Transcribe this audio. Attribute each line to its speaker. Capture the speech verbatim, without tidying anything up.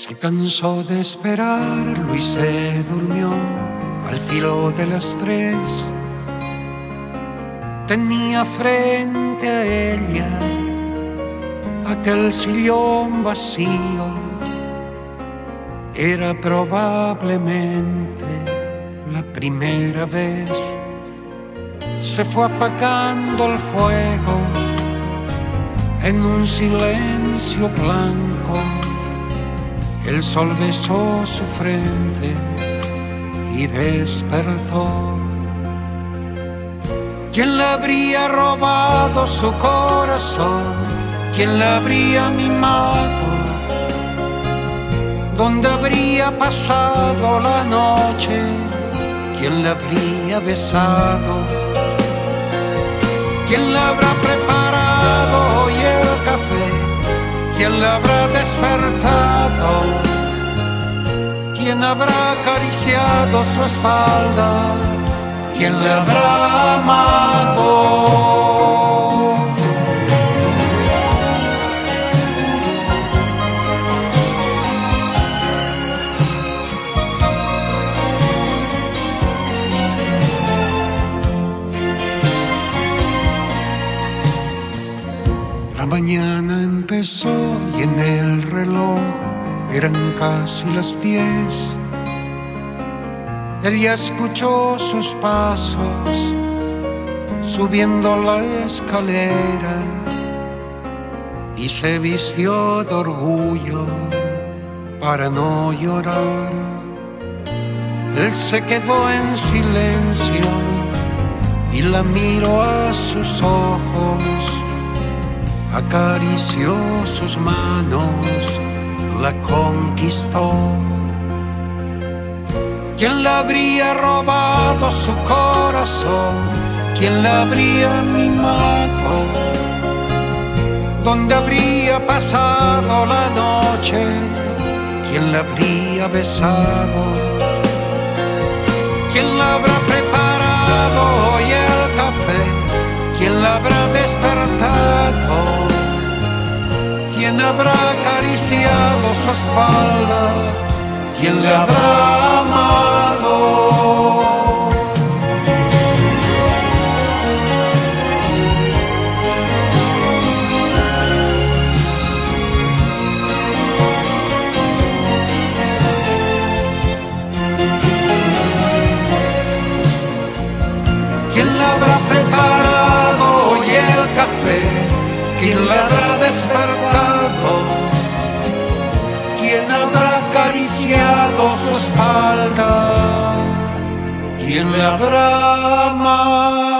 Speaker 1: Se cansó de esperarlo y se durmió al filo de las tres. Tenía frente a ella aquel sillón vacío. Era probablemente la primera vez. Se fue apagando el fuego en un silencio blanco. El sol besó su frente y despertó. ¿Quién le habría robado su corazón? ¿Quién le habría mimado? ¿Dónde habría pasado la noche? ¿Quién le habría besado? ¿Quién le habrá preparado hoy el café? ¿Quién le habrá despertado? ¿Quién habrá acariciado su espalda? ¿Quién le habrá amado? La mañana empezó y en el reloj eran casi las diez. Él ya escuchó sus pasos subiendo la escalera y se vistió de orgullo para no llorar. Él se quedó en silencio y la miró a sus ojos. Acarició sus manos, la conquistó. ¿Quién le habría robado su corazón? ¿Quién le habría mimado? ¿Dónde habría pasado la noche? ¿Quién le habría besado? ¿Quién le habrá preparado hoy el café? ¿Quién la habrá despertado? ¿Quién habrá acariciado su espalda? ¿Quién le habrá amado? ¿Quién la habrá preparado hoy el café? ¿Quién la habrá despertado? ¿Quién habrá acariciado su espalda? ¿Quién le habrá amado?